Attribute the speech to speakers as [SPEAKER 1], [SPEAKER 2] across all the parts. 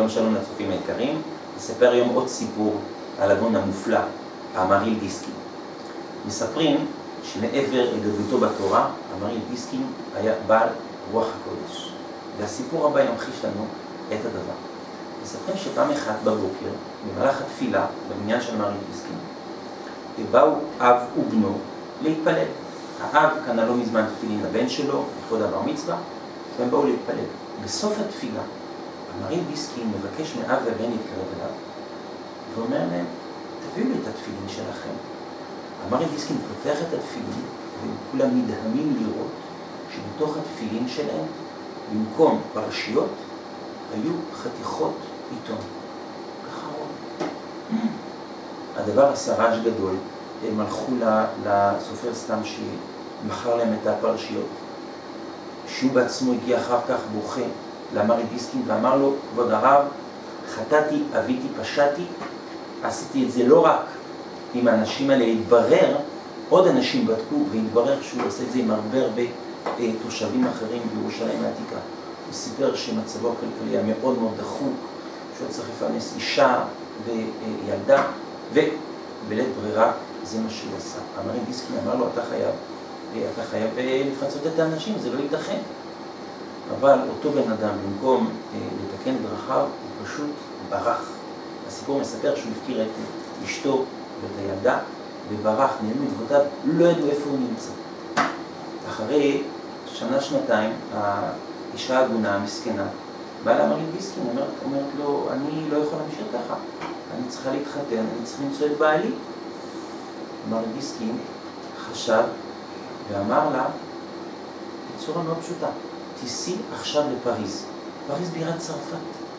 [SPEAKER 1] שלום לצופים היקרים, נספר היום עוד סיפור על הגאון המופלא, המהרי"ל דיסקין. מספרים שמעבר לגדולתו בתורה, המהרי"ל דיסקין היה בעל רוח הקודש. והסיפור הבא ימחיש לנו את הדבר. מספרים שפעם אחת בבוקר, במהלך התפילה, בבניין של המהרי"ל דיסקין, באו אב ובנו להתפלל. האב קנה לא מזמן תפילין לבן שלו, לכבוד הבר מצווה, והם באו להתפלל. בסוף התפילה, המהרי"ל דיסקין מבקש מאב ובן להתקרב אליו, ואומר להם, תביאו לי את התפילין שלכם. המהרי"ל דיסקין פותח את התפילין, והם כולם נדהמים לראות שבתוך התפילין שלהם, במקום פרשיות, היו חתיכות עיתון. ככה רואים. הדבר עשה רעש גדול, הם הלכו לסופר סתם שמכר להם את הפרשיות, שהוא בעצמו הגיע אחר כך בוכה למהרי"ל דיסקין ואמר לו, כבוד הרב, חטאתי, אביתי, פשעתי, עשיתי את זה לא רק עם האנשים האלה, התברר, עוד אנשים בדקו והתברר שהוא עושה את זה עם הרבה תושבים אחרים בירושלים העתיקה. הוא סיפר שמצבו הכלכלי היה מאוד מאוד דחוק, שהוא צריך לפרנס אישה וילדה, ובלית ברירה זה מה שהוא עשה. המהרי"ל דיסקין אמר לו, אתה חייב לפצות את האנשים, זה לא ייתכן. אבל אותו בן אדם, במקום לתקן את דרכיו, הוא פשוט ברח. הסיפור מספר שהוא הפקיר את אשתו ואת הילדה, וברח, נעלמו עקבותיו, לא ידעו איפה הוא נמצא. אחרי שנה-שנתיים, האישה העגונה, המסכנה, באה למהרי"ל דיסקין, אומרת לו, אני לא יכול להמשיך ככה, אני צריכה להתחתן, אני צריך למצוא את בעלי. המהרי"ל דיסקין חשב ואמר לה, בצורה מאוד פשוטה, תיסעי עכשיו לפריז. פריז בירת צרפת.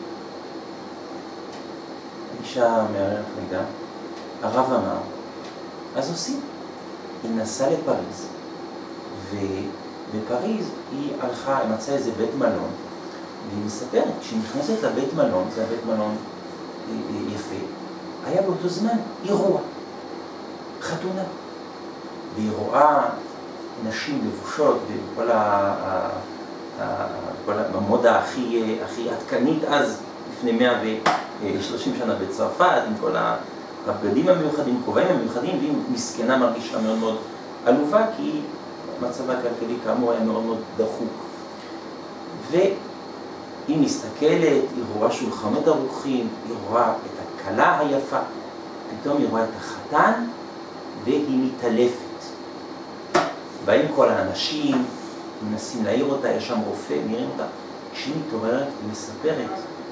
[SPEAKER 1] האישה מערערת רגע, הרב אמר, אז עושים. היא נסעה לפריז, ובפריז היא הלכה, היא מצאה איזה בית מלון, והיא מספרת, כשהיא נכנסת לבית מלון, זה הבית מלון יפה, היה באותו זמן אירוע, חתונה, והיא רואה נשים לבושות בכל המודה הכי עדכנית אז, לפני 130 שנה בצרפת, עם כל הבגדים המיוחדים, כובעים המיוחדים, והיא מסכנה מרגישה מאוד מאוד עלובה, כי מצבה הכלכלי כאמור היה מאוד מאוד דחוק. והיא מסתכלת, היא רואה שולחנות ערוכים, היא רואה את הכלה היפה, פתאום היא רואה את החתן, והיא מתעלפת. באים כל האנשים, מנסים להעיר אותה, יש שם רופא, נראים אותה. כשהיא מתעוררת, היא מספרת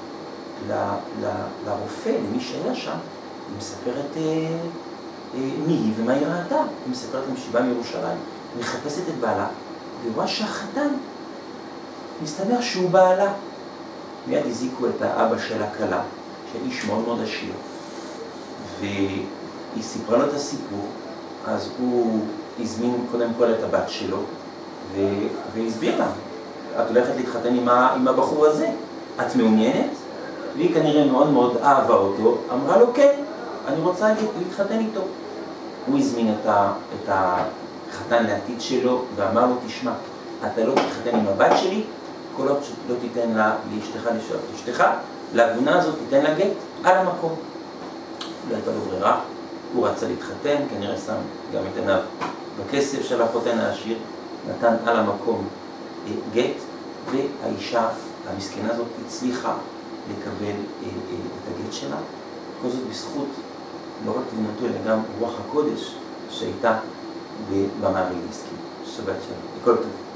[SPEAKER 1] לרופא, למי שהיה שם, היא מספרת מי היא ומה היא ראתה. היא מספרת להם שהיא באה מירושלים, מחפשת את בעלה, והיא רואה שהחתן, מסתבר שהוא בעלה. מיד הזיקו את האבא של הכלה, שאיש מאוד מאוד עשיר, והיא סיפרה לו את הסיפור, אז הוא הזמין קודם כל את הבת שלו, והסביר לה, את הולכת להתחתן עם הבחור הזה, את מעוניינת? והיא כנראה מאוד מאוד אהבה אותו, אמרה לו כן, אני רוצה להתחתן איתו. הוא הזמין את החתן לעתיד שלו ואמר לו, תשמע, אתה לא תתחתן עם הבת שלי, כל עוד לא תיתן לה לאשתך, לעגונה הזאת תיתן לה גט על המקום. לא הייתה לו ברירה, הוא רצה להתחתן, כנראה שם גם את עיניו בכסף של החותן העשיר, נתן על המקום גט, והאישה המסכנה הזאת הצליחה לקבל את הגט שלה. כל זאת בזכות לא רק תבונתו, אלא גם רוח הקודש שהייתה במהרי"ל דיסקין. שבת שלום, וכל טוב.